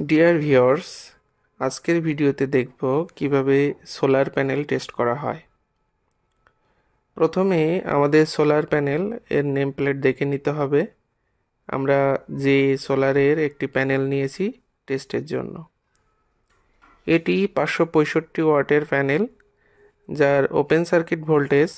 Dear viewers, আজকের ভিডিওতে দেখব কিভাবে সোলার প্যানেল টেস্ট করা হয়। প্রথমে আমাদের সোলার প্যানেল এর নেম প্লেট দেখে নিতে হবে। আমরা যে সোলারের একটি প্যানেল নিয়েছি টেস্টের জন্য। এটি 565 ওয়াটের প্যানেল, যার ওপেন সার্কিট ভোল্টেজ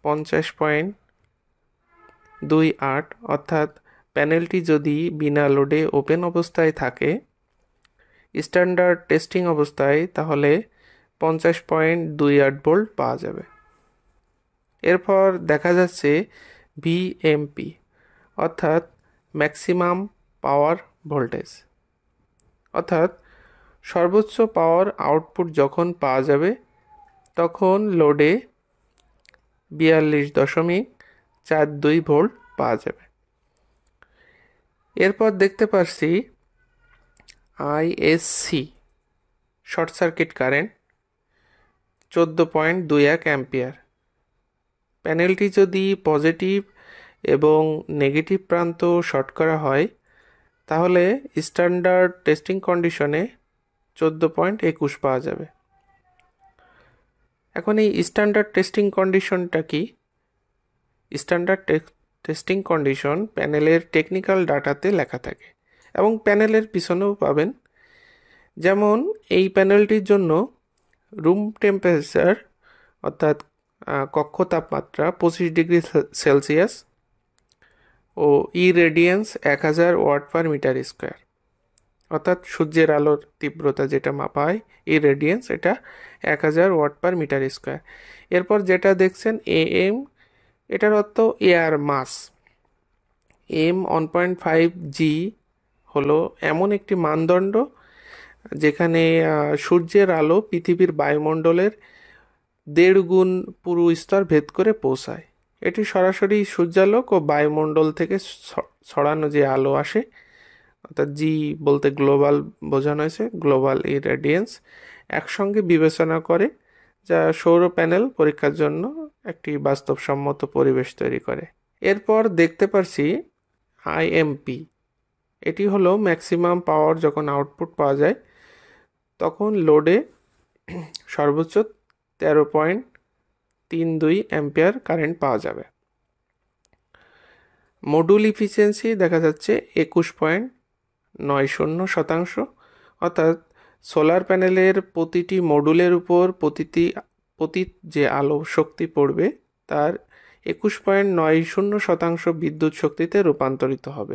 50.28, অর্থাৎ প্যানেলটি যদি বিনা লোডে ওপেন অবস্থায় থাকে স্ট্যান্ডার্ড টেস্টিং অবস্থায়, তাহলে 50.28 ভোল্ট পাওয়া যাবে। এরপর দেখা যাচ্ছে ভিএমপি, অর্থাৎ ম্যাক্সিমাম পাওয়ার ভোল্টেজ, অর্থাৎ সর্বোচ্চ পাওয়ার আউটপুট যখন পাওয়া যাবে তখন লোডে 42.42 ভোল্ট পাওয়া যাবে। এরপর দেখতে পাচ্ছি ISC, short circuit current 14.21 ampere. প্যানেলটি যদি পজিটিভ এবং নেগেটিভ প্রান্ত শর্ট করা হয় তাহলে স্ট্যান্ডার্ড টেস্টিং কন্ডিশনে 14.21 পাওয়া যাবে। এখন এই স্ট্যান্ডার্ড টেস্টিং কন্ডিশনটা কি? স্ট্যান্ডার্ড টেস্টিং কন্ডিশন প্যানেলের টেকনিক্যাল ডাটাতে লেখা থাকে এবং প্যানেলের পিছনেও পাবেন। যেমন এই প্যানেলটির জন্য রুম টেম্পারেচার, অর্থাৎ কক্ষ তাপমাত্রা 25 ডিগ্রি সেলসিয়াস ও irradiance 1000 watt per metre square, অর্থাৎ সূর্যের আলোর তীব্রতা যেটা মাপা হয় ইরেডিয়েন্স, এটা 1000 ওয়াট পার মিটার স্কোয়ার। এরপর যেটা দেখছেন এএম, এটার অর্থ এয়ার মাস। এম 1.5G হলো এমন একটি মানদণ্ড যেখানে সূর্যের আলো পৃথিবীর বায়ুমণ্ডলের 1.5 গুণ পুরো স্তর ভেদ করে পৌঁছায়। এটি সরাসরি সূর্যালোক ও বায়ুমণ্ডল থেকে ছড়ানো যে আলো আসে, অর্থাৎ জি বলতে গ্লোবাল বোঝানো হয়েছে, গ্লোবাল ইরেডিয়েন্স, একসঙ্গে বিবেচনা করে, যা সৌর প্যানেল পরীক্ষার জন্য একটি বাস্তবসম্মত পরিবেশ তৈরি করে। এরপর দেখতে পাচ্ছি আইএমপি। এটি হলো ম্যাক্সিমাম পাওয়ার যখন আউটপুট পাওয়া যায় তখন লোডে সর্বোচ্চ 13.32 অ্যাম্পিয়ার কারেন্ট পাওয়া যাবে। মডুল ইফিসিয়েন্সি দেখা যাচ্ছে 21.90%, অর্থাৎ সোলার প্যানেলের প্রতিটি মডুলের উপর প্রতি যে আলো শক্তি পড়বে তার 21.90% বিদ্যুৎ শক্তিতে রূপান্তরিত হবে।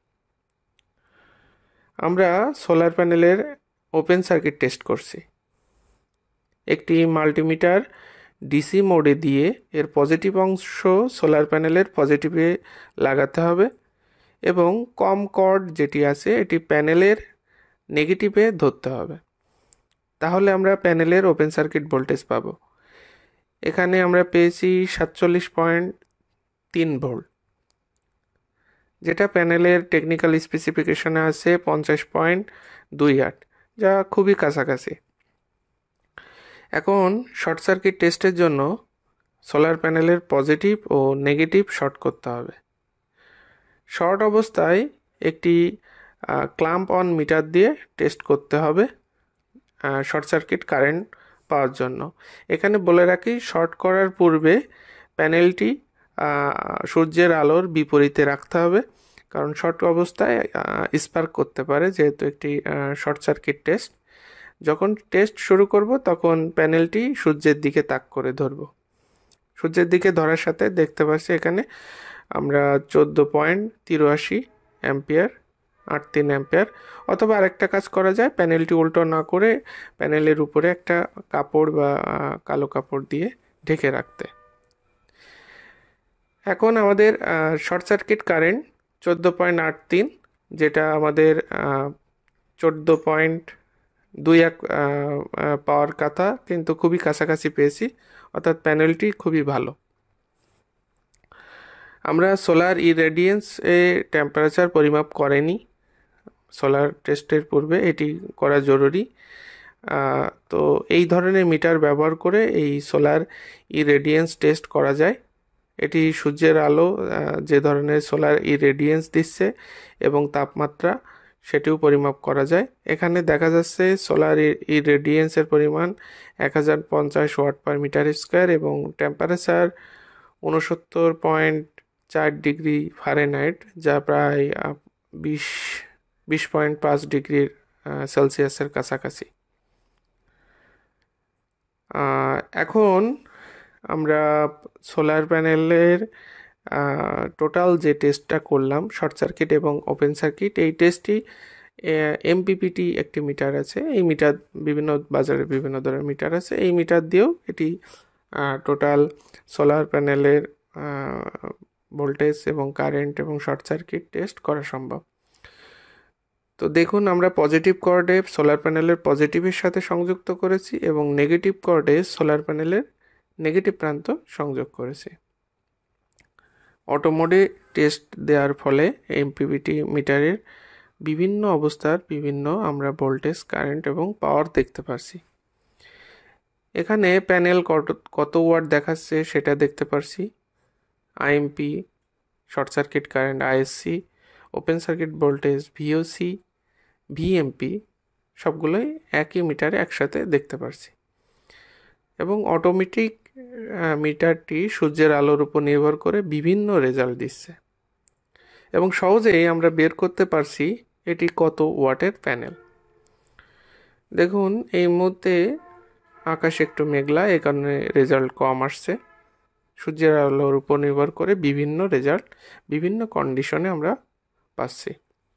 আমরা সোলার প্যানেলের ওপেন সার্কিট টেস্ট করছি। একটি মাল্টিমিটার ডিসি মোডে দিয়ে এর পজিটিভ অংশ সোলার প্যানেলের পজিটিভে লাগাতে হবে এবং কম কর্ড যেটি আছে এটি প্যানেলের নেগেটিভে ধরতে হবে। তাহলে আমরা প্যানেলের ওপেন সার্কিট ভোল্টেজ পাবো। এখানে আমরা পেয়েছি 47.3 ভোল্ট, যেটা প্যানেলের টেকনিক্যাল স্পেসিফিকেশনে আছে 50.28, যা খুবই কাছাকাছি। এখন শর্ট সার্কিট টেস্টের জন্য সোলার প্যানেলের পজিটিভ ও নেগেটিভ শর্ট করতে হবে। শর্ট অবস্থায় একটি ক্ল্যাম্প অন মিটার দিয়ে টেস্ট করতে হবে শর্ট সার্কিট কারেন্ট পাওয়ার জন্য। এখানে বলে রাখি, শর্ট করার পূর্বে প্যানেলটি সূর্যের আলোর বিপরীতে রাখতে হবে, কারণ শর্ট অবস্থায় স্পার্ক করতে পারে, যেহেতু একটি শর্ট সার্কিট টেস্ট। যখন টেস্ট শুরু করব তখন প্যানেলটি সূর্যের দিকে তাক করে ধরব। সূর্যের দিকে ধরার সাথে দেখতে পাচ্ছি এখানে আমরা 14.83 অ্যাম্পিয়ার, 83 অ্যাম্পিয়ার। অথবা আরেকটা কাজ করা যায়, প্যানেলটি উল্টো না করে প্যানেলের উপরে একটা কাপড় বা কালো কাপড় দিয়ে ঢেকে রাখতে। এখন আমাদের শর্ট সার্কিট কারেন্ট 14.83, যেটা আমাদের 14.21 পাওয়ার কথা, কিন্তু খুবই কাছাকাছি পেয়েছি, অর্থাৎ প্যানেলটি খুবই ভালো। আমরা সোলার ইরেডিয়েন্স এ টেম্পারেচার পরিমাপ করেনি সোলার টেস্টের পূর্বে, এটি করা জরুরি। তো এই ধরনের মিটার ব্যবহার করে এই সোলার ইরেডিয়েন্স টেস্ট করা যায়। এটি সূর্যের আলো যে ধরনের সোলার ইরেডিয়েন্স দিচ্ছে এবং তাপমাত্রা সেটিও পরিমাপ করা যায়। এখানে দেখা যাচ্ছে সোলার ইরেডিয়েন্সের পরিমাণ 1050 ওয়াট পার মিটার স্কোয়ার এবং টেম্পারেচার 69.4 ডিগ্রি ফারেনহাইট, যা প্রায় 20.5 ডিগ্রি সেলসিয়াসের কাছাকাছি। এখন আমরা সোলার প্যানেলের টোটাল যে টেস্টটা করলাম, শর্ট সার্কিট এবং ওপেন সার্কিট, এই টেস্টটি এমপিপিটি একটি মিটার আছে। এই মিটার বিভিন্ন বাজারে বিভিন্ন ধরনের মিটার আছে। এই মিটার দিয়েও এটি টোটাল সোলার প্যানেলের ভোল্টেজ এবং কারেন্ট এবং শর্ট সার্কিট টেস্ট করা সম্ভব। তো দেখুন, আমরা পজিটিভ কর্ডে সোলার প্যানেলের পজিটিভের সাথে সংযুক্ত করেছি এবং নেগেটিভ কর্ডে সোলার প্যানেলের নেগেটিভ প্রান্ত সংযোগ করেছি। অটো মোডে টেস্ট দেওয়ার ফলে এমপিপিটি মিটারের বিভিন্ন অবস্থার বিভিন্ন আমরা ভোল্টেজ, কারেন্ট এবং পাওয়ার দেখতে পারছি। এখানে প্যানেল কত ওয়াট দেখাচ্ছে সেটা দেখতে পারছি। IMP, short circuit current ISC, open circuit voltage VOC, VMP সবগুলোই একই মিটারে একসাথে দেখতে পারছি। এবং অটোমেটিক মিটারটি সূর্যের আলোর উপর নির্ভর করে বিভিন্ন রেজাল্ট দিচ্ছে এবং সহজেই আমরা বের করতে পারছি এটি কত ওয়াটের প্যানেল। দেখুন, এই মুহূর্তে আকাশ একটু মেঘলা, এই কারণে রেজাল্ট কম আসছে। সূর্যের আলোর উপর নির্ভর করে বিভিন্ন রেজাল্ট বিভিন্ন কন্ডিশনে আমরা পাচ্ছি।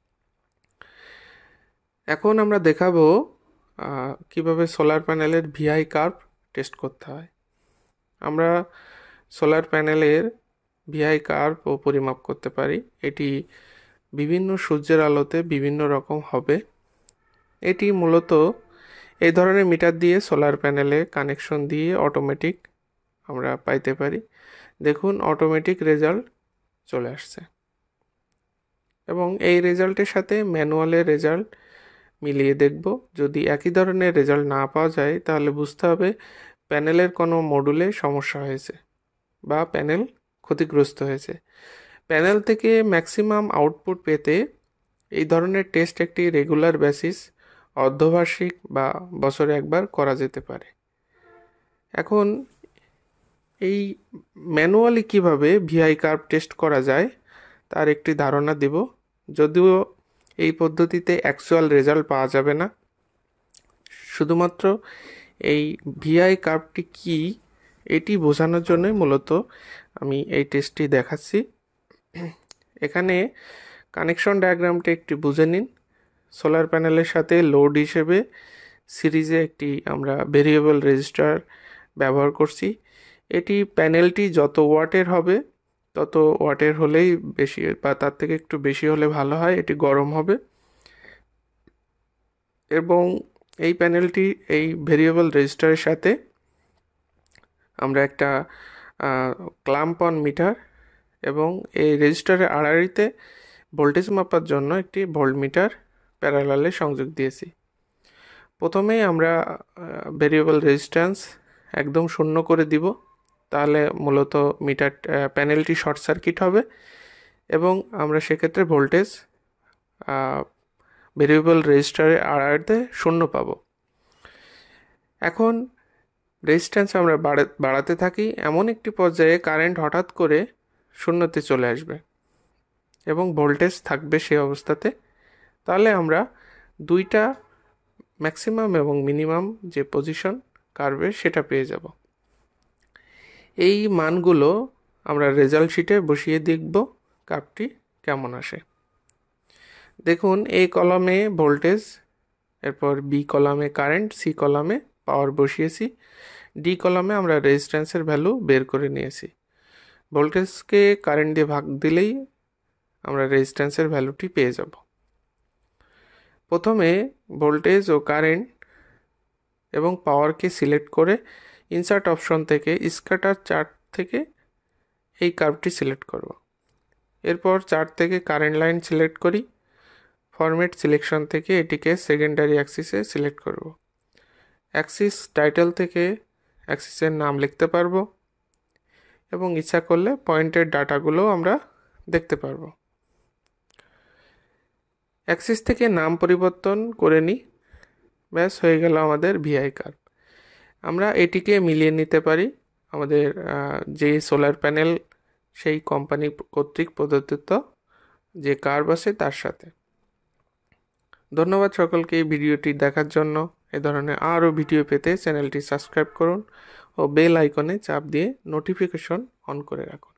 এখন আমরা দেখাবো কিভাবে সোলার প্যানেলের ভিআই কার্ভ টেস্ট করতে হয়। আমরা সোলার প্যানেলের ভিআই কার্ভও পরিমাপ করতে পারি। এটি বিভিন্ন সূর্যের আলোতে বিভিন্ন রকম হবে। এটি মূলত এই ধরনের মিটার দিয়ে সোলার প্যানেলে কানেকশন দিয়ে অটোমেটিক আমরা পাইতে পারি। দেখুন, অটোমেটিক রেজাল্ট চলে আসছে এবং এই রেজাল্টের সাথে ম্যানুয়ালের রেজাল্ট মিলিয়ে দেখব। যদি একই ধরনের রেজাল্ট না পাওয়া যায় তাহলে বুঝতে হবে প্যানেলের কোনো মডুলে সমস্যা হয়েছে বা প্যানেল ক্ষতিগ্রস্ত হয়েছে। প্যানেল থেকে ম্যাক্সিমাম আউটপুট পেতে এই ধরনের টেস্ট একটি রেগুলার বেসিস, অর্ধবার্ষিক বা বছরে একবার করা যেতে পারে। এখন এই ম্যানুয়ালি কিভাবে ভিআই কার্ভ টেস্ট করা যায় তার একটি ধারণা দেব। যদিও এই পদ্ধতিতে অ্যাকচুয়াল রেজাল্ট পাওয়া যাবে না, শুধুমাত্র এই ভিআই কার্ভটি কি এটি বোঝানোর জন্যই মূলত আমি এই টেস্টটি দেখাচ্ছি। এখানে কানেকশন ডায়াগ্রামটি একটি বুঝে নিন। সোলার প্যানেলের সাথে লোড হিসেবে সিরিজে একটি আমরা ভেরিয়েবল রেজিস্টার ব্যবহার করছি। এটি প্যানেলটি যত ওয়াটের হবে তত ওয়াটের হলেই বেশি বা তার থেকে একটু বেশি হলে ভালো হয়, এটি গরম হবে। এবং এই প্যানেলটি এই ভেরিয়েবল রেজিস্টারের সাথে আমরা একটা ক্ল্যাম্প অন মিটার এবং এই রেজিস্টারের আড়াআড়িতে ভোল্টেজ মাপার জন্য একটি ভোল্ট মিটার প্যারালালে সংযোগ দিয়েছি। প্রথমেই আমরা ভেরিয়েবল রেজিস্ট্যান্স একদম শূন্য করে দিব, তাহলে মূলত মিটার প্যানেলটি শর্ট সার্কিট হবে এবং আমরা সেক্ষেত্রে ভোল্টেজ ভেরিয়েবল রেজিস্টারের আড়াআড়িতে শূন্য পাবো। এখন রেজিস্ট্যান্স আমরা বাড়াতে থাকি, এমন একটি পর্যায়ে কারেন্ট হঠাৎ করে শূন্যতে চলে আসবে এবং ভোল্টেজ থাকবে সেই অবস্থাতে। তাহলে আমরা দুইটা ম্যাক্সিমাম এবং মিনিমাম যে পজিশন কার্ভে সেটা পেয়ে যাব। এই মানগুলো আমরা রেজাল্ট শিটে বসিয়ে দেখব কার্ভটি কেমন আসে। দেখুন, এই কলামে ভোল্টেজ, এরপর বি কলামে কারেন্ট, সি কলামে পাওয়ার বসিয়েছি, ডি কলামে আমরা রেজিস্ট্যান্সের ভ্যালু বের করে নিয়েছি। ভোল্টেজকে কারেন্ট দিয়ে ভাগ দিলেই আমরা রেজিস্ট্যান্সের ভ্যালুটি পেয়ে যাব। প্রথমে ভোল্টেজ ও কারেন্ট এবং পাওয়ারকে সিলেক্ট করে ইনসার্ট অপশন থেকে স্ক্যাটার চার্ট থেকে এই কার্ভটি সিলেক্ট করব। এরপর চার্ট থেকে কারেন্ট লাইন সিলেক্ট করি। ফরম্যাট সিলেকশন থেকে এটিকে সেকেন্ডারি অ্যাক্সিসে সিলেক্ট করব। অ্যাক্সিস টাইটেল থেকে অ্যাক্সিসের নাম লিখতে পারবো এবং ইচ্ছা করলে পয়েন্টের ডাটাগুলো আমরা দেখতে পারবো। অ্যাক্সিস থেকে নাম পরিবর্তন করে নিই, ব্যাস হয়ে গেল আমাদের ভিআই কার্ভ। আমরা এটিকে মিলিয়ে নিতে পারি আমাদের যে সোলার প্যানেল সেই কোম্পানি কর্তৃক প্রদত্ত যে কার্ভ আছে তার সাথে। ধন্যবাদ সকলকে এই ভিডিওটি দেখার জন্য। এ ধরনের আরও ভিডিও পেতে চ্যানেলটি সাবস্ক্রাইব করুন ও বেল আইকনে চাপ দিয়ে নোটিফিকেশন অন করে রাখুন।